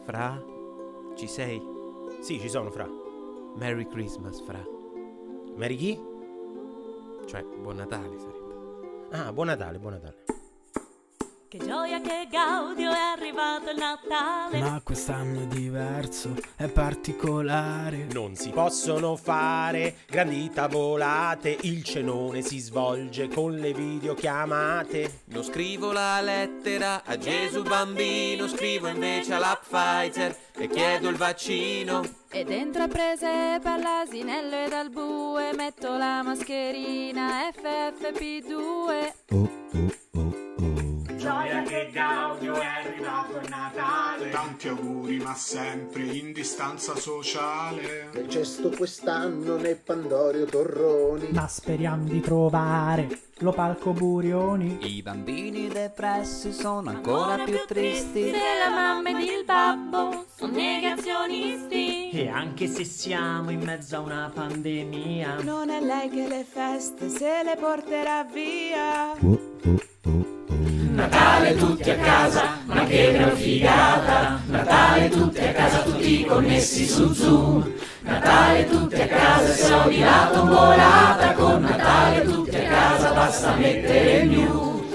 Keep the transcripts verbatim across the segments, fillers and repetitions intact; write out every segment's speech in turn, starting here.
Fra? Ci sei? Sì, ci sono, Fra. Merry Christmas, Fra. Mary chi? Cioè, buon Natale sarebbe. Ah, buon Natale, buon Natale. Che gioia, che gaudio, è arrivato il Natale. Ma quest'anno è diverso, è particolare. Non si possono fare grandi tavolate, il cenone si svolge con le videochiamate. Non scrivo la lettera a Gesù bambino, scrivo invece alla Pfizer e chiedo il vaccino. E dentro a presepe all'asinello ed al bue metto la mascherina F F P due. Oh, oh, oh, oh. Gioia, che gaudio, è arrivato il Natale. Tanti auguri, ma sempre in distanza sociale. Nel cesto quest'anno né Pandorio Torroni, ma speriamo di trovare lo palco Burioni. I bambini depressi sono ancora più tristi, se la mamma ed il babbo sono negazionisti. E anche se siamo in mezzo a una pandemia, non è lei che le feste se le porterà via. Oh, oh, oh, oh. Natale tutti a casa, ma che gran figata. Natale tutti a casa, tutti connessi su Zoom. Natale tutti a casa, se odi la tombolata. Con Natale tutti a casa basta mettere il news.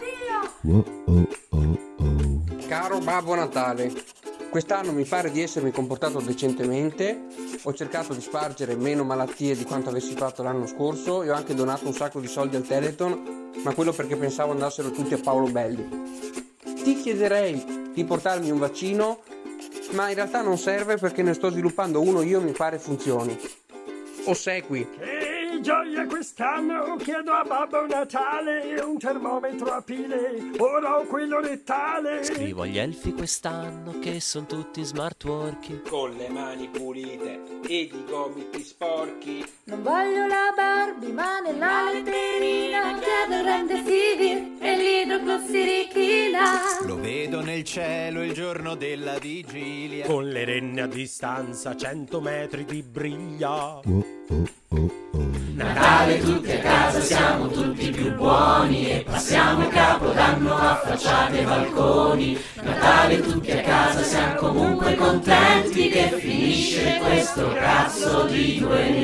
Oh, oh, oh, oh. Caro Babbo Natale, quest'anno mi pare di essermi comportato decentemente, ho cercato di spargere meno malattie di quanto avessi fatto l'anno scorso e ho anche donato un sacco di soldi al Teleton, ma quello perché pensavo andassero tutti a Paolo Belli. Ti chiederei di portarmi un vaccino, ma in realtà non serve perché ne sto sviluppando uno io e mi pare funzioni. Ossequi. Che gioia quest'anno, chiedo a Babbo Natale un termometro a pile, ora ho quello rettale. Scrivo agli elfi quest'anno che sono tutti smart working, con le mani pulite e i gomiti sporchi. Non voglio la Barbie, ma nella letterina chiedo il Remdesivir e l'idroclossirichina. Lo vedo nel cielo il giorno della vigilia, con le renne a distanza, cento metri di briglia. Oh, oh, oh, oh. Natale tutti a casa, siamo tutti più buoni e passiamo il Capodanno a facciate e balconi. Natale tutti a casa, siamo comunque contenti che finisce questo cazzo di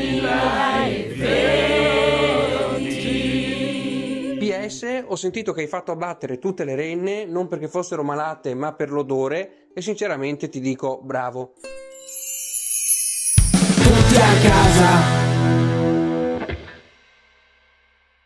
duemilaventi. P S, ho sentito che hai fatto abbattere tutte le renne non perché fossero malate ma per l'odore e sinceramente ti dico bravo. tutti a casa.